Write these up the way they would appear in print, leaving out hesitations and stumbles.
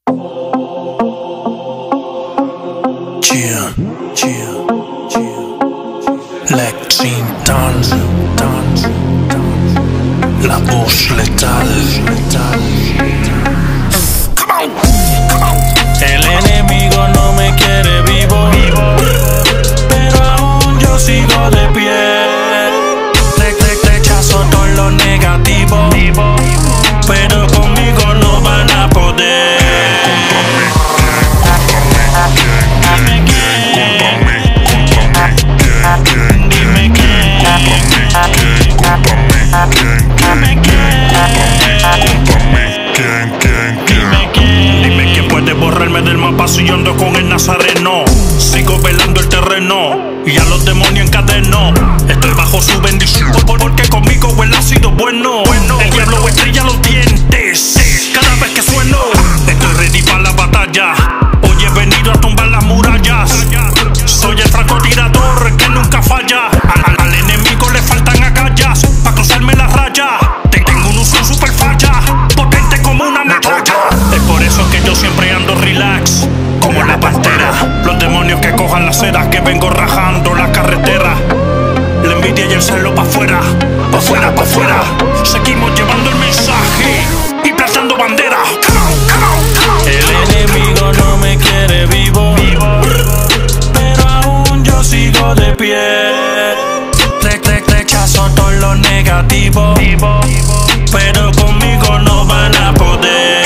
Chill, chill, chill. Lexington, la voz letal. El enemigo no me quiere vivo, pero aún yo sigo de pie. Rechazo todo lo negativo, pero conmigo no van a poder. Dime quién puede borrarme del mapa si yo ando con el Nazareno. Sigo velando el terreno y a los demonios encadeno. Estoy bajo su bendición porque conmigo él ha sido bueno. El diablo estrella los dientes cada vez que sueno. Estoy ready para la batalla. Hoy he venido a tumbar las murallas. Soy el francotirador que nunca falla. Al enemigo le faltan agallas para cruzarme la raya. Tengo un uso super falla, potente como una metralla. Es por eso que yo siempre ando relax, como la pantera. Los demonios que cojan las ceras, que vengo rajando la carretera. La envidia y el celo pa' afuera, pa' afuera, pa' afuera. Seguimos llevando el mensaje y plantando bandera. El enemigo no me quiere vivo, pero aún yo sigo de pie. Rechazo todo lo negativo, pero conmigo no van a poder.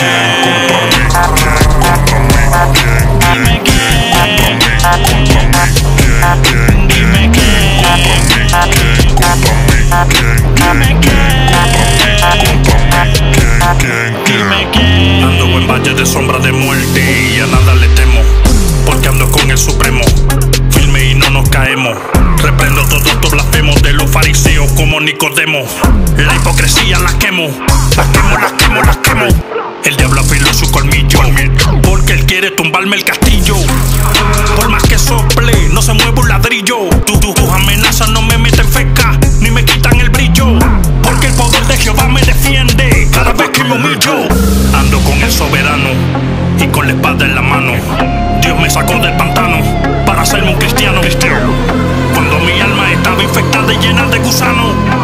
Dime quién, dime quién, dime quién. Ando en valle de sombra de muerte y a nada le temo, porque ando con el Supremo, firme y no nos caemos. Reprendo todos estos blasfemos de los fariseos como Nicodemo. La hipocresía la quemo, las quemo, las quemo, las quemo. El diablo afiló su colmillo, porque él quiere tumbarme el castillo. Por más que sople, no se mueve un ladrillo. Tus amenazas no me meten feca, ni me quitan el brillo, porque el poder de Jehová me defiende cada vez que me humillo. Ando con el soberano y con la espada en la mano. Dios me sacó del pantano para hacerme un cristiano. Cuando mi alma estaba infectada y llena de gusanos,